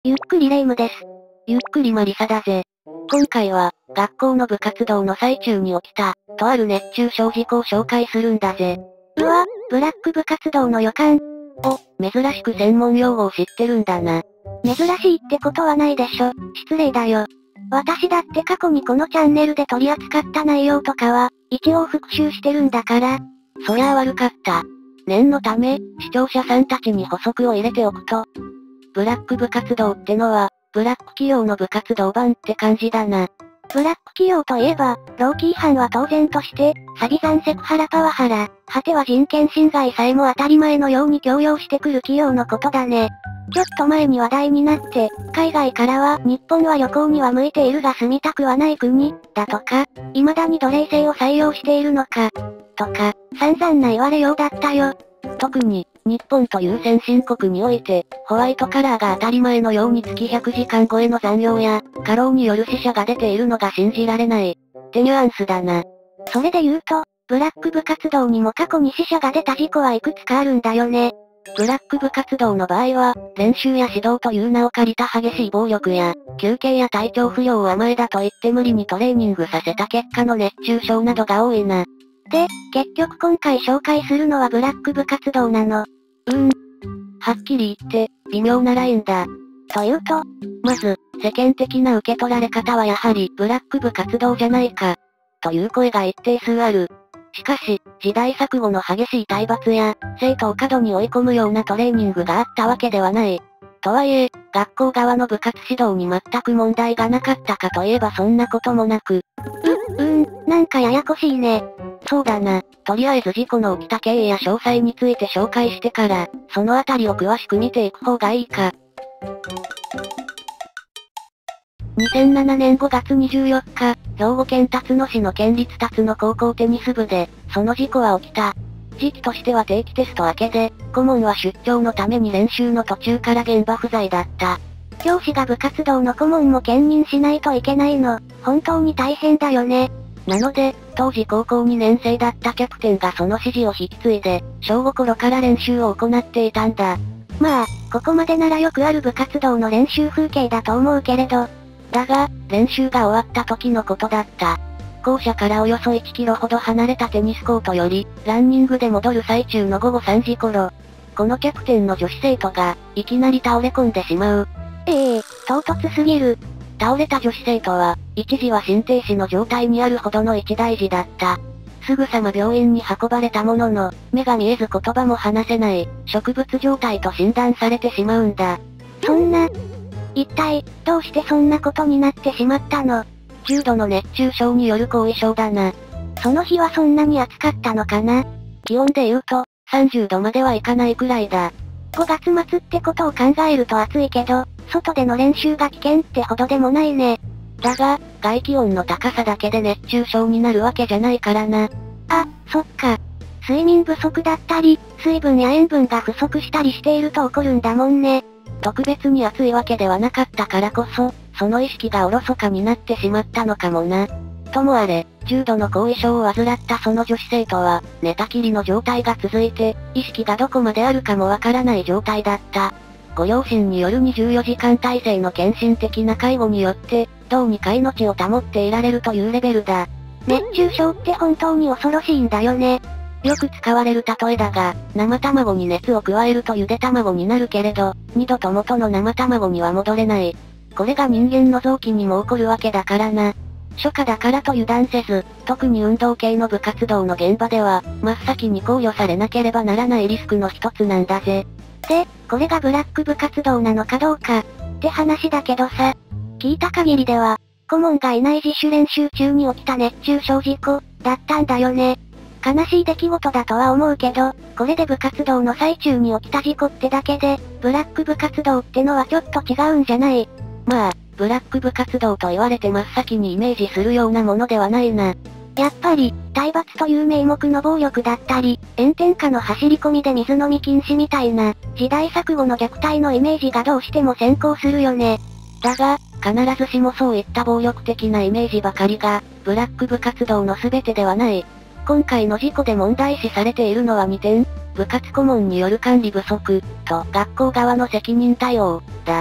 ゆっくりレ夢ムです。 ゆっくりマリサだぜ。今回は、学校の部活動の最中に起きた、とある熱中症事故を紹介するんだぜ。 うわ、ブラック部活動の予感。 珍しく専門用語を知ってるんだな。 珍しいってことはないでしょ、失礼だよ。私だって過去にこのチャンネルで取り扱った内容とかは、一応復習してるんだから。 そりゃあ悪かった。念のため、視聴者さんたちに補足を入れておくと、ブラック部活動ってのは、ブラック企業の部活動版って感じだな。 ブラック企業といえば、労基違反は当然として、サビ残セクハラパワハラ、果ては人権侵害さえも当たり前のように強要してくる企業のことだね。ちょっと前に話題になって、海外からは日本は旅行には向いているが住みたくはない国、だとか、未だに奴隷制を採用しているのか、とか、散々な言われようだったよ。 特に、日本という先進国において、ホワイトカラーが当たり前のように月100時間超えの残業や、過労による死者が出ているのが信じられない。ってニュアンスだな。 それで言うと、ブラック部活動にも過去に死者が出た事故はいくつかあるんだよね。 ブラック部活動の場合は、練習や指導という名を借りた激しい暴力や、休憩や体調不良を甘えだと言って無理にトレーニングさせた結果の熱中症などが多いな。 で、結局今回紹介するのはブラック部活動なの。 はっきり言って、微妙なラインだ。 というと、 まず、世間的な受け取られ方はやはり、ブラック部活動じゃないか。という声が一定数ある。しかし、時代錯誤の激しい体罰や、生徒を過度に追い込むようなトレーニングがあったわけではない。とはいえ、学校側の部活指導に全く問題がなかったかといえばそんなこともなく。 なんかややこしいね。 そうだな。とりあえず事故の起きた経緯や詳細について紹介してから、そのあたりを詳しく見ていく方がいいか。2007年5月24日、兵庫県辰野市の県立辰野高校テニス部で、その事故は起きた。時期としては定期テスト明けで、顧問は出張のために練習の途中から現場不在だった。 教師が部活動の顧問も兼任しないといけないの、本当に大変だよね。 なので、当時高校2年生だったキャプテンがその指示を引き継いで、小5頃から練習を行っていたんだ。 まあ、ここまでならよくある部活動の練習風景だと思うけれど。 だが、練習が終わった時のことだった。校舎からおよそ1キロほど離れたテニスコートより、ランニングで戻る最中の午後3時頃。このキャプテンの女子生徒が、いきなり倒れ込んでしまう。 唐突すぎる。 倒れた女子生徒は、一時は心停止の状態にあるほどの一大事だった。すぐさま病院に運ばれたものの、目が見えず言葉も話せない、植物状態と診断されてしまうんだ。 そんな、一体、どうしてそんなことになってしまったの？ 重度の熱中症による後遺症だな。 その日はそんなに暑かったのかな？ 気温で言うと、30度まではいかないくらいだ。 5月末ってことを考えると暑いけど、外での練習が危険ってほどでもないね。 だが、外気温の高さだけで熱中症になるわけじゃないからな。 あ、そっか。睡眠不足だったり、水分や塩分が不足したりしていると起こるんだもんね。 特別に暑いわけではなかったからこそ、その意識がおろそかになってしまったのかもな。ともあれ、重度の後遺症を患ったその女子生徒は、寝たきりの状態が続いて、意識がどこまであるかもわからない状態だった。ご両親による24時間体制の献身的な介護によって、どうにか命を保っていられるというレベルだ。 熱中症って本当に恐ろしいんだよね。 よく使われる例えだが、生卵に熱を加えるとゆで卵になるけれど、二度と元の生卵には戻れない。これが人間の臓器にも起こるわけだからな。初夏だからと油断せず、特に運動系の部活動の現場では、真っ先に考慮されなければならないリスクの一つなんだぜ。 で、これがブラック部活動なのかどうか、って話だけどさ。聞いた限りでは、顧問がいない自主練習中に起きた熱中症事故、だったんだよね。悲しい出来事だとは思うけど、これで部活動の最中に起きた事故ってだけで、ブラック部活動ってのはちょっと違うんじゃない？ まあ、ブラック部活動と言われて真っ先にイメージするようなものではないな。 やっぱり、体罰という名目の暴力だったり、炎天下の走り込みで水飲み禁止みたいな、時代錯誤の虐待のイメージがどうしても先行するよね。 だが、必ずしもそういった暴力的なイメージばかりが、ブラック部活動の全てではない。今回の事故で問題視されているのは2点、部活顧問による管理不足、と学校側の責任対応、だ。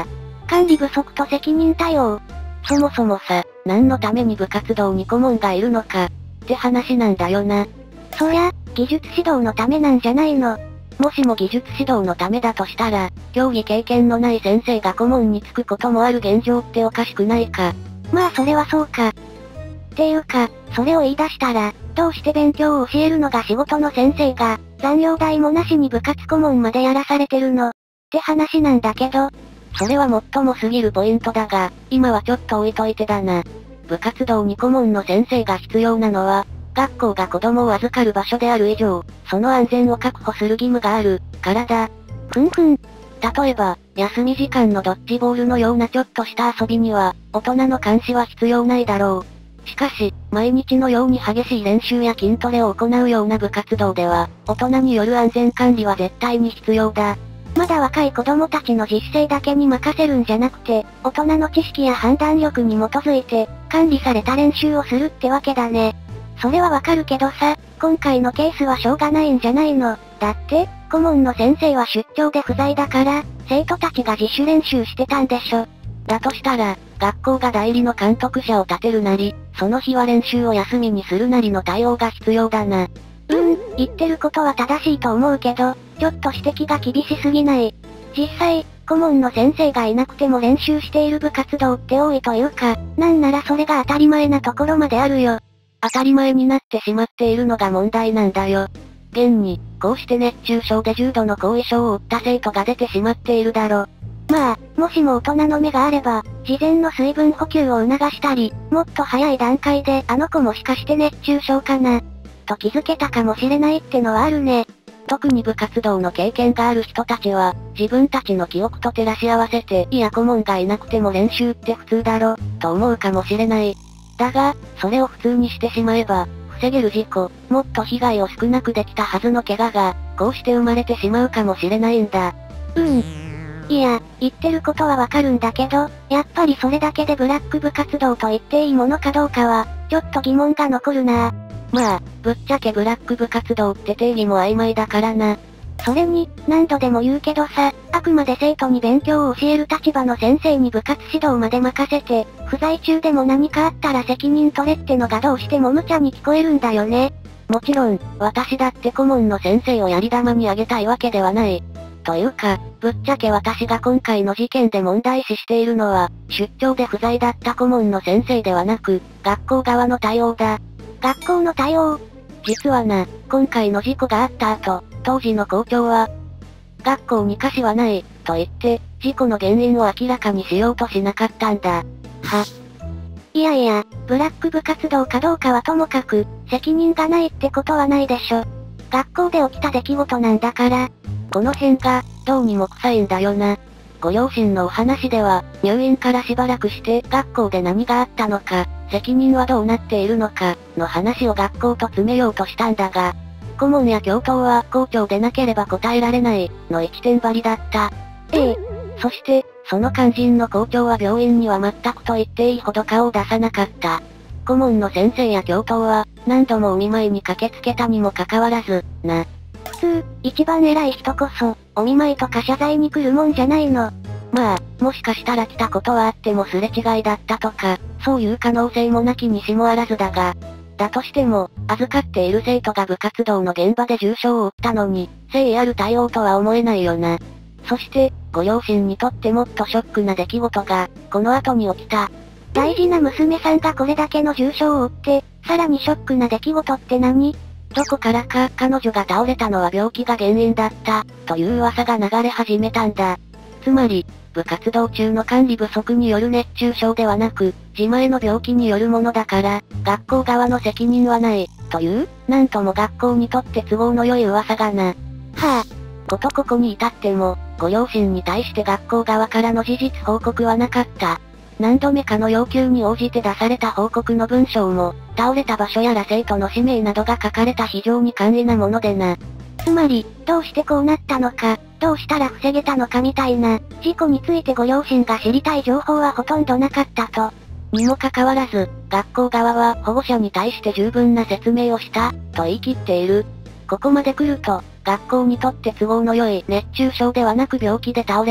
管理不足と責任対応。 そもそもさ、何のために部活動に顧問がいるのか、って話なんだよな。 そりゃ、技術指導のためなんじゃないの。 もしも技術指導のためだとしたら、競技経験のない先生が顧問に就くこともある現状っておかしくないか。 まあそれはそうか。っていうか、それを言い出したら、どうして勉強を教えるのが仕事の先生が、残業代もなしに部活顧問までやらされてるの。って話なんだけど。 それは最も過ぎるポイントだが、今はちょっと置いといてだな。部活動に顧問の先生が必要なのは、学校が子供を預かる場所である以上、その安全を確保する義務がある、からだ。 ふんふん。 例えば、休み時間のドッジボールのようなちょっとした遊びには、大人の監視は必要ないだろう。しかし、毎日のように激しい練習や筋トレを行うような部活動では、大人による安全管理は絶対に必要だ。 まだ若い子供たちの自主性だけに任せるんじゃなくて、大人の知識や判断力に基づいて、管理された練習をするってわけだね。それはわかるけどさ、今回のケースはしょうがないんじゃないの。だって、顧問の先生は出張で不在だから、生徒たちが自主練習してたんでしょ。 だとしたら、学校が代理の監督者を立てるなり、その日は練習を休みにするなりの対応が必要だな。 言ってることは正しいと思うけど、ちょっと指摘が厳しすぎない。実際、顧問の先生がいなくても練習している部活動って多いというか、なんならそれが当たり前なところまであるよ。 当たり前になってしまっているのが問題なんだよ。現に、こうして熱中症で重度の後遺症を負った生徒が出てしまっているだろ。 まあ、もしも大人の目があれば、事前の水分補給を促したり、もっと早い段階であの子もしかして熱中症かな、と気づけたかもしれないってのはあるね。 特に部活動の経験がある人たちは、自分たちの記憶と照らし合わせて、いや顧問がいなくても練習って普通だろ、と思うかもしれない。だが、それを普通にしてしまえば、防げる事故、もっと被害を少なくできたはずの怪我が、こうして生まれてしまうかもしれないんだ。 いや、言ってることはわかるんだけど、やっぱりそれだけでブラック部活動と言っていいものかどうかは、ちょっと疑問が残るな。 まあ、ぶっちゃけブラック部活動って定義も曖昧だからな。 それに、何度でも言うけどさ、あくまで生徒に勉強を教える立場の先生に部活指導まで任せて、不在中でも何かあったら責任取れってのがどうしても無茶に聞こえるんだよね。 もちろん、私だって顧問の先生をやり玉にあげたいわけではない。というか、ぶっちゃけ私が今回の事件で問題視しているのは、出張で不在だった顧問の先生ではなく、学校側の対応だ。 学校の対応？ 実はな、今回の事故があった後、当時の校長は、学校に瑕疵はない、と言って、事故の原因を明らかにしようとしなかったんだ。 いやいや、ブラック部活動かどうかはともかく、責任がないってことはないでしょ。学校で起きた出来事なんだから。 この辺が、どうにも臭いんだよな。ご両親のお話では、入院からしばらくして、学校で何があったのか、責任はどうなっているのか、の話を学校と詰めようとしたんだが、顧問や教頭は校長でなければ答えられない、の一点張りだった。そして、その肝心の校長は病院には全くと言っていいほど顔を出さなかった。顧問の先生や教頭は、何度もお見舞いに駆けつけたにもかかわらず、 普通、一番偉い人こそ、お見舞いとか謝罪に来るもんじゃないの。 まあ、もしかしたら来たことはあってもすれ違いだったとか、そういう可能性もなきにしもあらずだが、だとしても、預かっている生徒が部活動の現場で重傷を負ったのに、誠意ある対応とは思えないよな。そして、ご両親にとってもっとショックな出来事が、この後に起きた。 大事な娘さんがこれだけの重傷を負って、さらにショックな出来事って何？ どこからか彼女が倒れたのは病気が原因だった、という噂が流れ始めたんだ。つまり、部活動中の管理不足による熱中症ではなく、自前の病気によるものだから、学校側の責任はない、という、なんとも学校にとって都合の良い噂がな。ことここに至っても、ご両親に対して学校側からの事実報告はなかった。何度目かの要求に応じて出された報告の文章も、倒れた場所やら生徒の氏名などが書かれた非常に簡易なものでな。 つまり、どうしてこうなったのか、どうしたら防げたのかみたいな、事故についてご両親が知りたい情報はほとんどなかったと。 にもかかわらず、学校側は保護者に対して十分な説明をした、と言い切っている。ここまで来ると、学校にとって都合の良い熱中症ではなく病気で倒れた、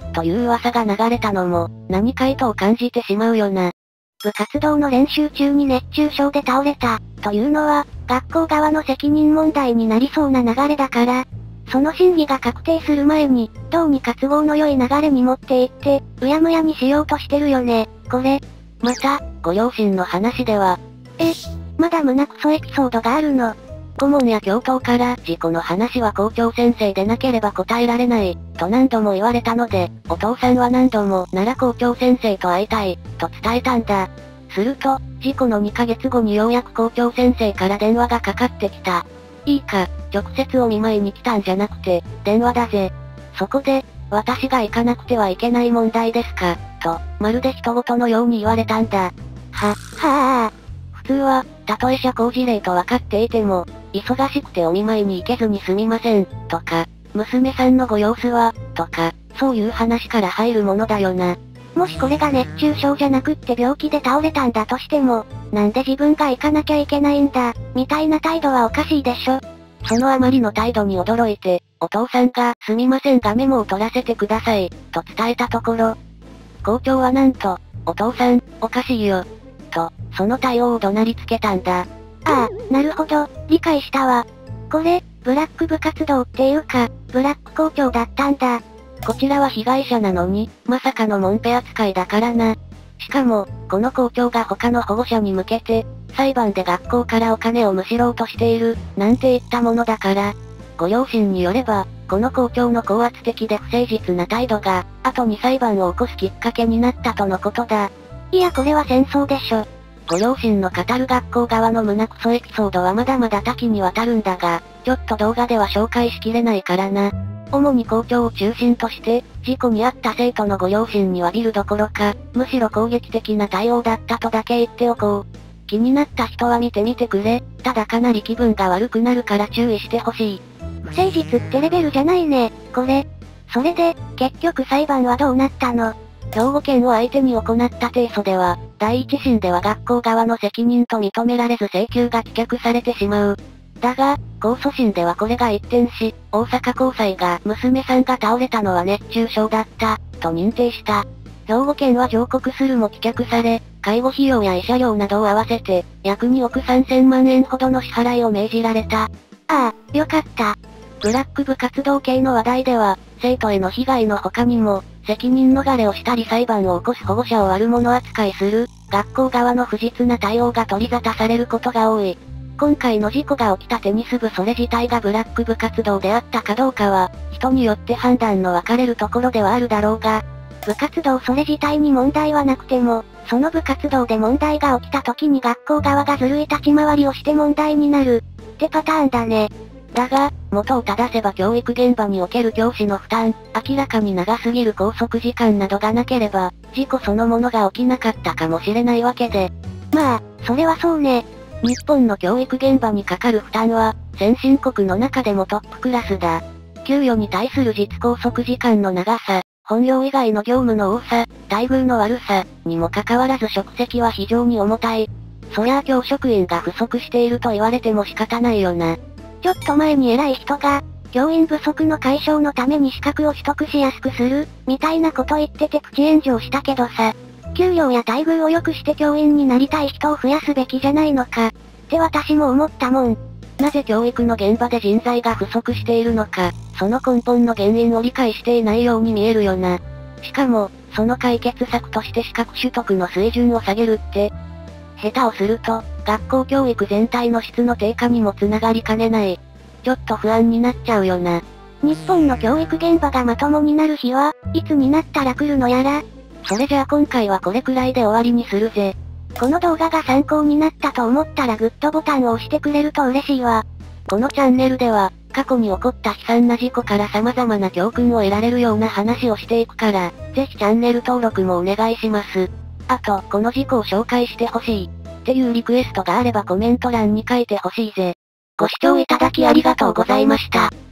という噂が流れたのも、何か意図を感じてしまうよな。 部活動の練習中に熱中症で倒れた、というのは、学校側の責任問題になりそうな流れだから、その真偽が確定する前に、どうにか都合の良い流れに持っていって、うやむやにしようとしてるよね、これ。 また、ご両親の話では、 まだ胸クソエピソードがあるの。 顧問や教頭から、事故の話は校長先生でなければ答えられない、と何度も言われたので、お父さんは何度も奈良校長先生と会いたい、と伝えたんだ。すると、事故の2ヶ月後にようやく校長先生から電話がかかってきた。いいか、直接お見舞いに来たんじゃなくて、電話だぜ。そこで、私が行かなくてはいけない問題ですか、と、まるで人事のように言われたんだ。 はぁ。 普通は、たとえ社交辞令と分かっていても、忙しくてお見舞いに行けずにすみません、とか、娘さんのご様子は、とか、そういう話から入るものだよな。 もしこれが熱中症じゃなくって病気で倒れたんだとしても、なんで自分が行かなきゃいけないんだ、みたいな態度はおかしいでしょ。 そのあまりの態度に驚いて、お父さんが、すみませんがメモを取らせてください、と伝えたところ、校長はなんと、お父さん、おかしいよ、と、その対応を怒鳴りつけたんだ。 ああ、なるほど、理解したわ。これ、ブラック部活動っていうか、ブラック校長だったんだ。 こちらは被害者なのに、まさかのモンペ扱いだからな。しかも、この校長が他の保護者に向けて、裁判で学校からお金をむしろうとしている、なんて言ったものだから。ご両親によれば、この校長の高圧的で不誠実な態度が、後に裁判を起こすきっかけになったとのことだ。 いやこれは戦争でしょ。 ご両親の語る学校側の胸クソエピソードはまだまだ多岐にわたるんだが、ちょっと動画では紹介しきれないからな。主に校長を中心として、事故に遭った生徒のご両親に詫びるどころか、むしろ攻撃的な対応だったとだけ言っておこう。気になった人は見てみてくれ。ただかなり気分が悪くなるから注意してほしい。 不誠実ってレベルじゃないね、これ。それで、結局裁判はどうなったの？ 兵庫県を相手に行った提訴では、第一審では学校側の責任と認められず請求が棄却されてしまう。だが、控訴審ではこれが一転し、大阪高裁が娘さんが倒れたのは熱中症だった、と認定した。兵庫県は上告するも棄却され、介護費用や慰謝料などを合わせて、約2億3000万円ほどの支払いを命じられた。 ああ、よかった。 ブラック部活動系の話題では、生徒への被害の他にも、責任逃れをしたり裁判を起こす保護者を悪者扱いする、学校側の不実な対応が取り沙汰されることが多い。今回の事故が起きたテニス部それ自体がブラック部活動であったかどうかは、人によって判断の分かれるところではあるだろうが、 部活動それ自体に問題はなくても、その部活動で問題が起きた時に学校側がずるい立ち回りをして問題になる、ってパターンだね。 だが、元を正せば教育現場における教師の負担、明らかに長すぎる拘束時間などがなければ、事故そのものが起きなかったかもしれないわけで。 まあ、それはそうね。 日本の教育現場にかかる負担は、先進国の中でもトップクラスだ。給与に対する実拘束時間の長さ、本業以外の業務の多さ、待遇の悪さ、にもかかわらず職責は非常に重たい。そりゃあ教職員が不足していると言われても仕方ないよな。 ちょっと前に偉い人が、教員不足の解消のために資格を取得しやすくする、みたいなこと言っててプチ炎上したけどさ、給料や待遇を良くして教員になりたい人を増やすべきじゃないのか、って私も思ったもん。 なぜ教育の現場で人材が不足しているのか、その根本の原因を理解していないように見えるよな。しかも、その解決策として資格取得の水準を下げるって、下手をすると、学校教育全体の質の低下にもつながりかねない。ちょっと不安になっちゃうよな。 日本の教育現場がまともになる日は、いつになったら来るのやら。 それじゃあ今回はこれくらいで終わりにするぜ。 この動画が参考になったと思ったらグッドボタンを押してくれると嬉しいわ。 このチャンネルでは、過去に起こった悲惨な事故から様々な教訓を得られるような話をしていくから、ぜひチャンネル登録もお願いします。あと、この事故を紹介してほしい、っていうリクエストがあればコメント欄に書いてほしいぜ。ご視聴いただきありがとうございました。